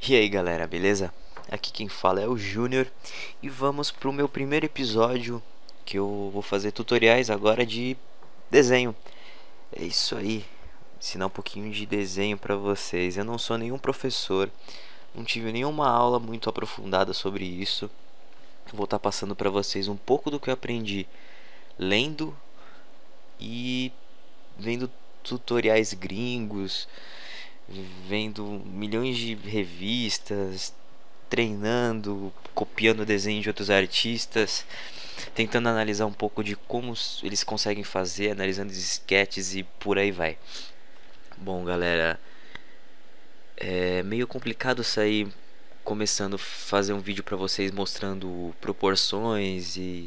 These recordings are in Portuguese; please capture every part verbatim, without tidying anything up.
E aí galera, beleza? Aqui quem fala é o Júnior e vamos pro meu primeiro episódio que eu vou fazer tutoriais agora de desenho. É isso aí, ensinar um pouquinho de desenho pra vocês. Eu não sou nenhum professor, não tive nenhuma aula muito aprofundada sobre isso. Eu vou estar passando pra vocês um pouco do que eu aprendi lendo e vendo tutoriais gringos, vendo milhões de revistas, treinando, copiando desenho de outros artistas, tentando analisar um pouco de como eles conseguem fazer, analisando os sketches e por aí vai. Bom, galera, é meio complicado sair começando a fazer um vídeo para vocês mostrando proporções e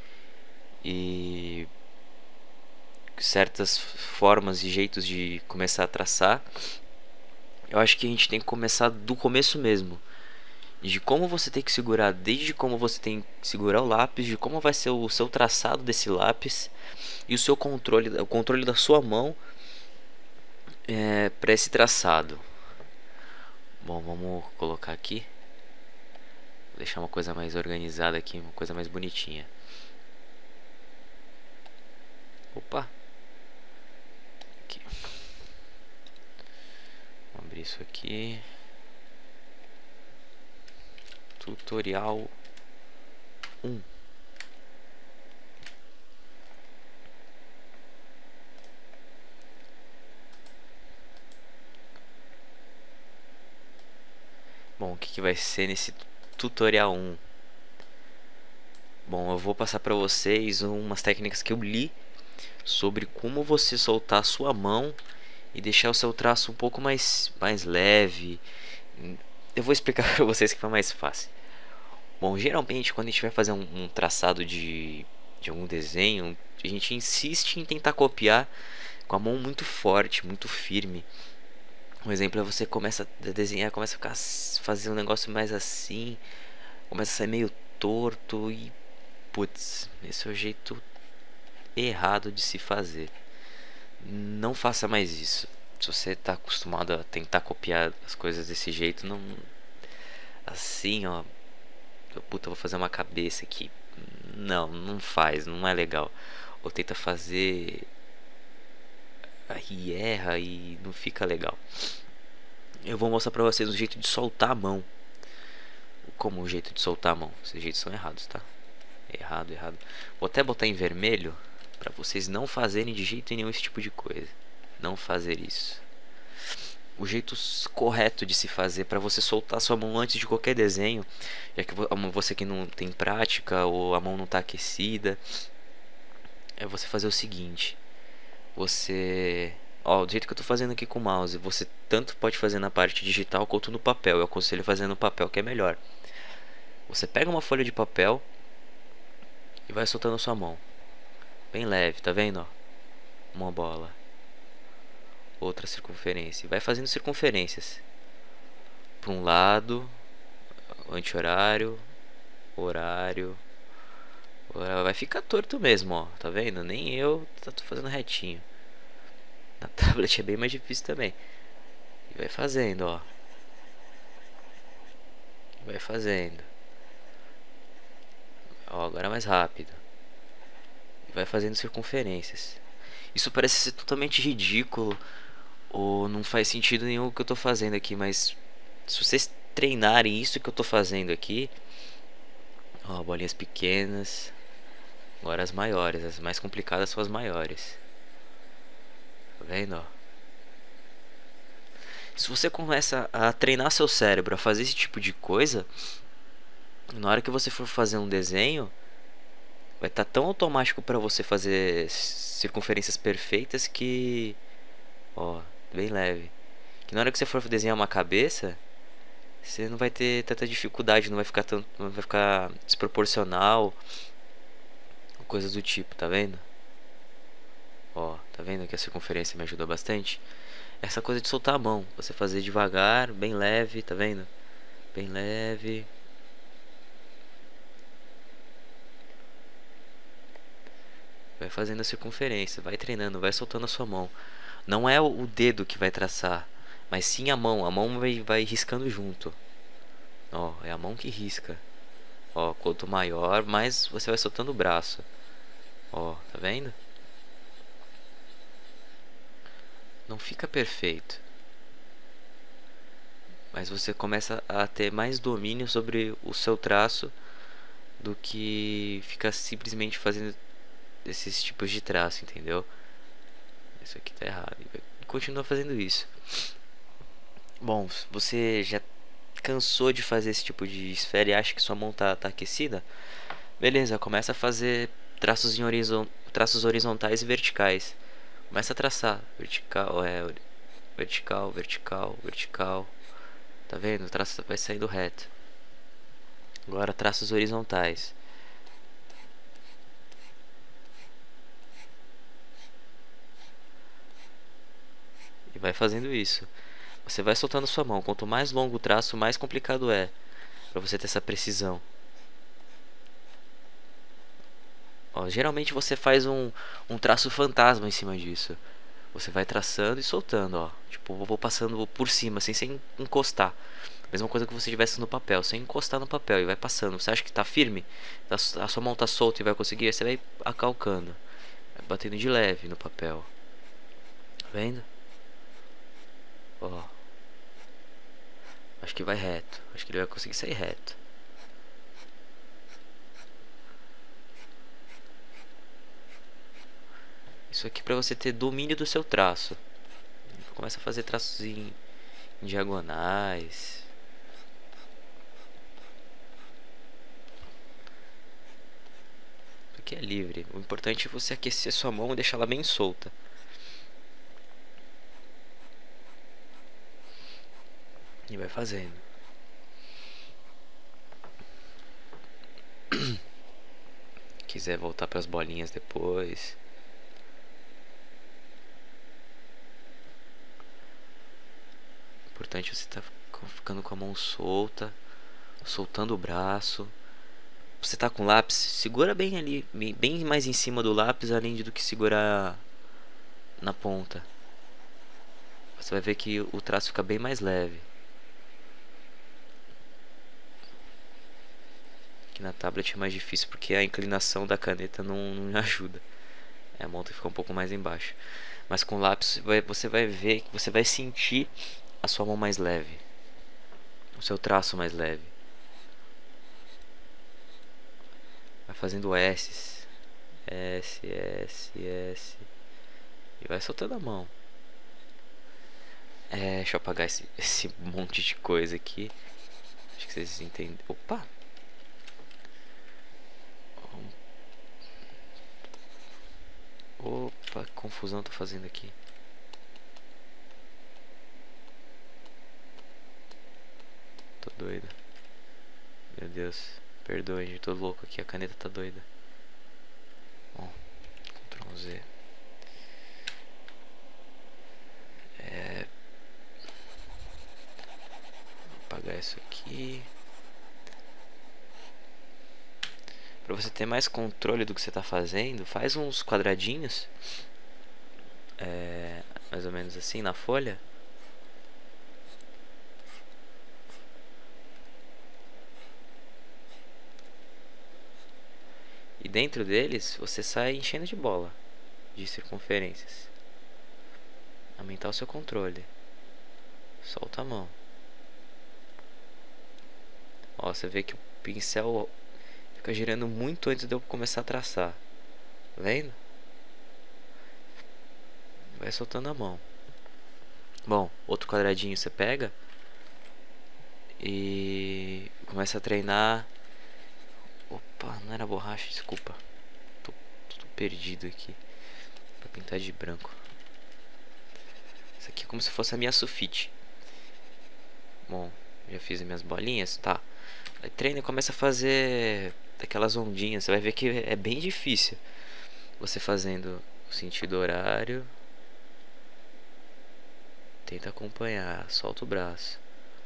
e certas formas e jeitos de começar a traçar. Eu acho que a gente tem que começar do começo mesmo, de como você tem que segurar, desde como você tem que segurar o lápis, de como vai ser o seu traçado desse lápis e o seu controle, o controle da sua mão é, para esse traçado. Bom, vamos colocar aqui, vou deixar uma coisa mais organizada aqui, uma coisa mais bonitinha. Opa, aqui. Vamos abrir isso aqui. Tutorial um. Bom, o que, que vai ser nesse tutorial um? Bom, eu vou passar para vocês umas técnicas que eu li sobre como você soltar a sua mão e deixar o seu traço um pouco mais, mais leve. Eu vou explicar para vocês que fica mais fácil. Bom, geralmente quando a gente vai fazer um, um traçado de, de algum desenho, a gente insiste em tentar copiar com a mão muito forte, muito firme. Um exemplo é você começa a desenhar, começa a ficar, fazer um negócio mais assim, começa a sair meio torto e putz, esse é o jeito errado de se fazer. Não faça mais isso. Se você está acostumado a tentar copiar as coisas desse jeito, não assim, ó, puta, vou fazer uma cabeça aqui. Não, não faz, não é legal. Ou tenta fazer aí erra e não fica legal. Eu vou mostrar pra vocês o jeito de soltar a mão. Como o jeito de soltar a mão. Esses jeitos são errados, tá? Errado, errado. Vou até botar em vermelho pra vocês não fazerem de jeito nenhum esse tipo de coisa. Não fazer isso. O jeito correto de se fazer para você soltar sua mão antes de qualquer desenho, já que você que não tem prática ou a mão não está aquecida, é você fazer o seguinte: você, ó, do jeito que eu estou fazendo aqui com o mouse, você tanto pode fazer na parte digital quanto no papel. Eu aconselho fazer no papel, que é melhor. Você pega uma folha de papel e vai soltando a sua mão, bem leve, tá vendo? Ó? Uma bola, outra circunferência, vai fazendo circunferências para um lado, anti-horário, horário, horário, vai ficar torto mesmo, ó, tá vendo? Nem eu tô fazendo retinho. Na tablet é bem mais difícil também. E vai fazendo, ó, vai fazendo, ó, agora mais rápido, e vai fazendo circunferências. Isso parece ser totalmente ridículo ou não faz sentido nenhum o que eu tô fazendo aqui, mas se vocês treinarem isso que eu tô fazendo aqui, ó, bolinhas pequenas, agora as maiores, as mais complicadas são as maiores, tá vendo, ó? Se você começa a treinar seu cérebro a fazer esse tipo de coisa, na hora que você for fazer um desenho, vai estar tão automático para você fazer circunferências perfeitas que, ó, bem leve, que na hora que você for desenhar uma cabeça, você não vai ter tanta dificuldade, não vai ficar tanto, não vai ficar desproporcional, coisas do tipo, tá vendo? Ó, tá vendo que a circunferência me ajudou bastante? Essa coisa de soltar a mão, você fazer devagar, bem leve, tá vendo? Bem leve. Vai fazendo a circunferência, vai treinando, vai soltando a sua mão. Não é o dedo que vai traçar, mas sim a mão. A mão vai, vai riscando junto. Ó, é a mão que risca. Ó, quanto maior, mais você vai soltando o braço. Ó, tá vendo? Não fica perfeito, mas você começa a ter mais domínio sobre o seu traço do que ficar simplesmente fazendo esses tipos de traço, entendeu? Isso aqui tá errado. E continua fazendo isso. Bom, você já cansou de fazer esse tipo de esfera e acha que sua mão tá, tá aquecida? Beleza, começa a fazer traços, em horizon... traços horizontais e verticais. Começa a traçar vertical, é, vertical, vertical, vertical. Tá vendo? O traço vai saindo reto. Agora traços horizontais. E vai fazendo isso. Você vai soltando sua mão. Quanto mais longo o traço, mais complicado é para você ter essa precisão. Ó, geralmente você faz um, um traço fantasma em cima disso. Você vai traçando e soltando, ó. Tipo, vou passando por cima, assim, sem encostar. Mesma coisa que você tivesse no papel, sem encostar no papel e vai passando. Você acha que tá firme? A sua mão tá solta e vai conseguir? Aí você vai acalcando, vai batendo de leve no papel. Tá vendo? Ó. Acho que vai reto. Acho que ele vai conseguir sair reto. Isso aqui para você ter domínio do seu traço. Começa a fazer traços em, em diagonais. Isso aqui é livre. O importante é você aquecer sua mão e deixar ela bem solta. E vai fazendo. Quiser voltar para as bolinhas depois. Importante você tá ficando com a mão solta, soltando o braço. Você tá com o lápis, segura bem ali, bem mais em cima do lápis, além do que segurar na ponta. Você vai ver que o traço fica bem mais leve. Aqui na tablet é mais difícil porque a inclinação da caneta não, não ajuda. A mão fica um pouco mais embaixo. Mas com o lápis você vai ver que você vai sentir a sua mão mais leve, o seu traço mais leve. Vai fazendo S, S, S, S e vai soltando a mão. É, deixa eu apagar esse, esse monte de coisa aqui. Acho que vocês entendem. Opa! Opa, que confusão tô fazendo aqui. Tô doido. Meu Deus. Perdoe, gente. Tô louco aqui. A caneta tá doida. Bom, Ctrl Z. É... Vou apagar isso aqui. Pra você ter mais controle do que você tá fazendo, faz uns quadradinhos. É... Mais ou menos assim na folha. E dentro deles você sai enchendo de bola de circunferências. Aumentar o seu controle. Solta a mão. Ó, você vê que o pincel fica girando muito antes de eu começar a traçar. Tá vendo? Vai soltando a mão. Bom, outro quadradinho você pega e começa a treinar. Opa, não era borracha, desculpa. Tô, tô perdido aqui. Pra pintar de branco. Isso aqui é como se fosse a minha sulfite. Bom, já fiz as minhas bolinhas, tá. Aí treina e começa a fazer aquelas ondinhas. Você vai ver que é bem difícil. Você fazendo o sentido horário. Tenta acompanhar, solta o braço.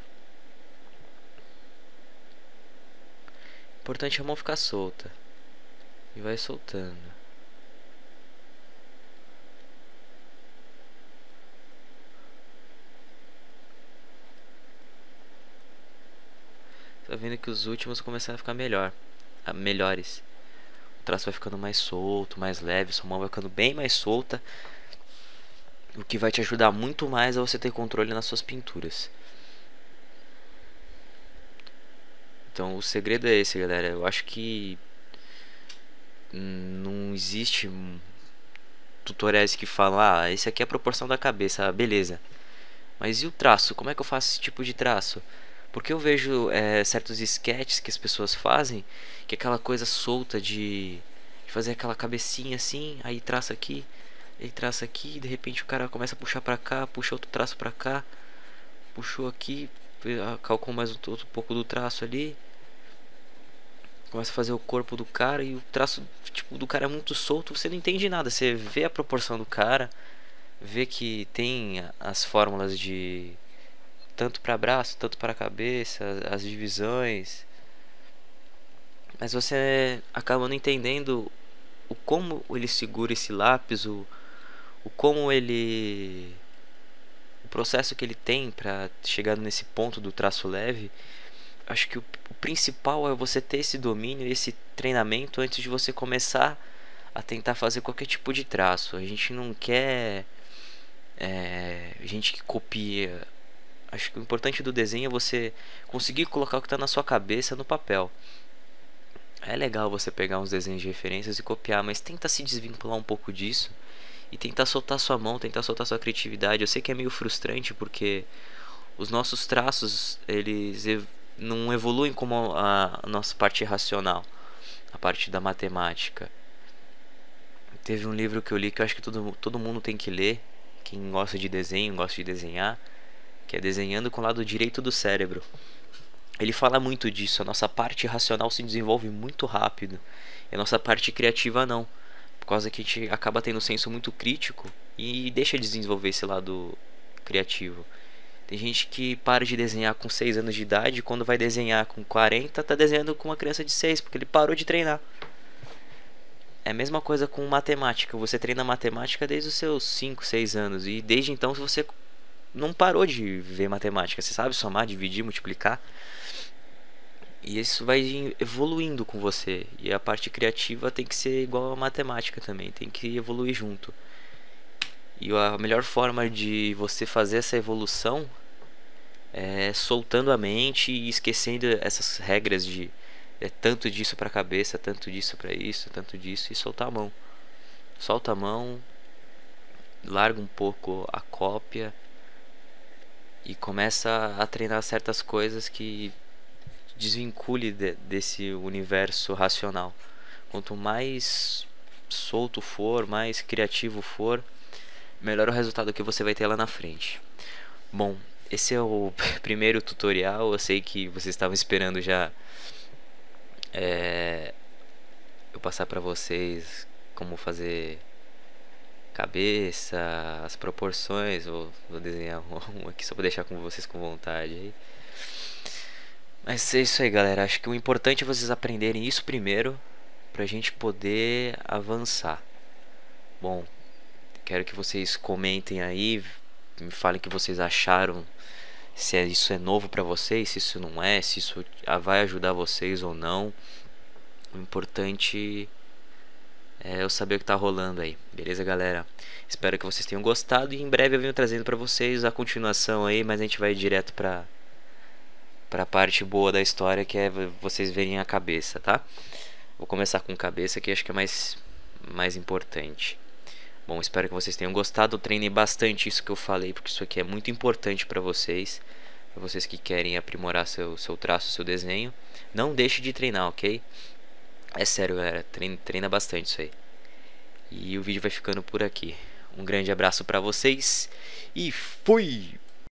Importante é a mão ficar solta. E vai soltando. vendo que os últimos começaram a ficar melhor, a, melhores. O traço vai ficando mais solto, mais leve, sua mão vai ficando bem mais solta, o que vai te ajudar muito mais a você ter controle nas suas pinturas. Então o segredo é esse, galera. Eu acho que não existe tutoriais que falam, ah, esse aqui é a proporção da cabeça, ah, beleza. Mas e o traço? Como é que eu faço esse tipo de traço? Porque eu vejo é, certos sketches que as pessoas fazem, que é aquela coisa solta de, de fazer aquela cabecinha assim, aí traça aqui, aí traça aqui, e de repente o cara começa a puxar pra cá, puxa outro traço pra cá, puxou aqui, calcou mais um, outro pouco do traço ali, começa a fazer o corpo do cara e o traço tipo, do cara é muito solto, você não entende nada, você vê a proporção do cara, vê que tem as fórmulas de tanto para braço, tanto para cabeça, as divisões, mas você acaba não entendendo o como ele segura esse lápis, o, o como ele, o processo que ele tem para chegar nesse ponto do traço leve. Acho que o, o principal é você ter esse domínio, esse treinamento antes de você começar a tentar fazer qualquer tipo de traço. A gente não quer é, gente que copia. Acho que o importante do desenho é você conseguir colocar o que está na sua cabeça no papel. É legal você pegar uns desenhos de referências e copiar, mas tenta se desvincular um pouco disso e tentar soltar sua mão, tentar soltar sua criatividade. Eu sei que é meio frustrante porque os nossos traços, eles não evoluem como a nossa parte racional, a parte da matemática. Teve um livro que eu li que eu acho que todo, todo mundo tem que ler, quem gosta de desenho, gosta de desenhar, que é Desenhando com o Lado Direito do Cérebro. Ele fala muito disso, a nossa parte racional se desenvolve muito rápido e a nossa parte criativa não, por causa que a gente acaba tendo um senso muito crítico e deixa de desenvolver esse lado criativo. Tem gente que para de desenhar com seis anos de idade e quando vai desenhar com quarenta, tá desenhando com uma criança de seis, porque ele parou de treinar. É a mesma coisa com matemática. Você treina matemática desde os seus cinco, seis anos e desde então você não parou de ver matemática. Você sabe somar, dividir, multiplicar. E isso vai evoluindo com você. E a parte criativa tem que ser igual a matemática também, tem que evoluir junto. E a melhor forma de você fazer essa evolução é soltando a mente e esquecendo essas regras de é, tanto disso para a cabeça, tanto disso para isso, tanto disso, e soltar a mão. Solta a mão, larga um pouco a cópia e começa a treinar certas coisas que desvincule de, desse universo racional. Quanto mais solto for, mais criativo for, melhor o resultado que você vai ter lá na frente. Bom, esse é o primeiro tutorial. Eu sei que vocês estavam esperando já é, eu passar para vocês como fazer cabeça, as proporções. Vou, vou desenhar um aqui só para deixar com vocês com vontade aí. Mas é isso aí, galera. Acho que o importante é vocês aprenderem isso primeiro pra gente poder avançar. Bom, quero que vocês comentem aí, me falem o que vocês acharam, se é, isso é novo pra vocês, se isso não é, se isso vai ajudar vocês ou não. O importante é eu saber o que tá rolando aí, beleza, galera? Espero que vocês tenham gostado e em breve eu venho trazendo pra vocês a continuação aí, mas a gente vai direto pra, pra parte boa da história, que é vocês verem a cabeça, tá? Vou começar com cabeça, que acho que é mais, mais importante. Bom, espero que vocês tenham gostado. Eu treinei bastante isso que eu falei, porque isso aqui é muito importante para vocês. Para vocês que querem aprimorar seu, seu traço, seu desenho. Não deixe de treinar, ok? É sério, galera. Treina, treina bastante isso aí. E o vídeo vai ficando por aqui. Um grande abraço para vocês. E fui!